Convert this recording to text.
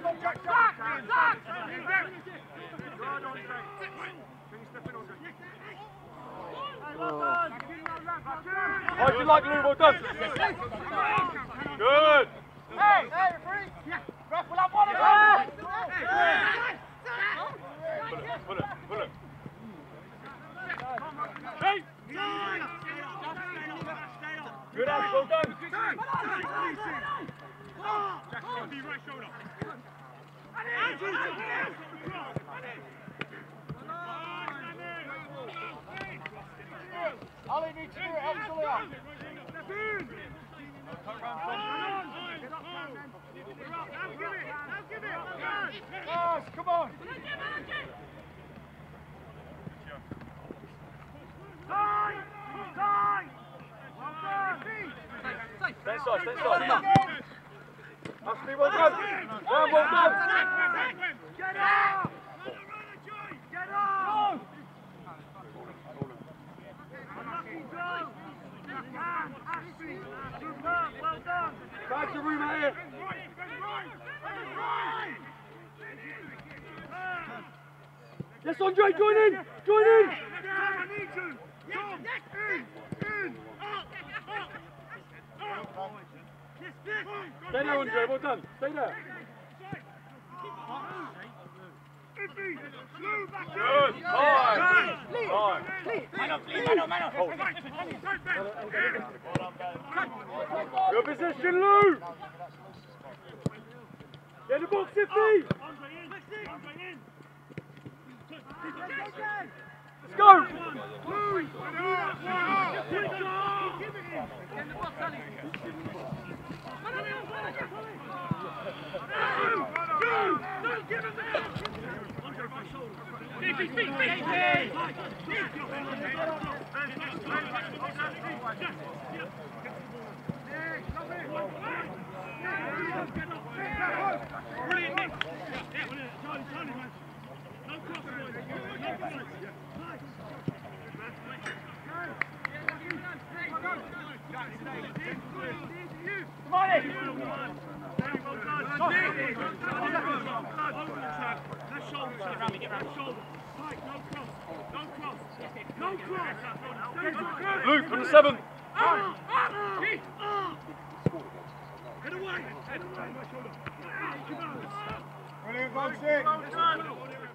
How'd you like Lou? Well done. Good. Hey, referee. Ref will have one of them. Pull it. Hey. Good, Alex. Well done. Right shoulder. Ali needs to do it, help Sully out. Guys, come on. Stay inside. Must be well done. Well done. Get out! Get out! Well done! Back to room out here. Yes, Andre, join in! Join in! Stay there, Andre, well done. Stay there. Good. Good position, Lou. Get the box, Iffy. Let's go. Luke from the 7. Head away! Brilliant, box in.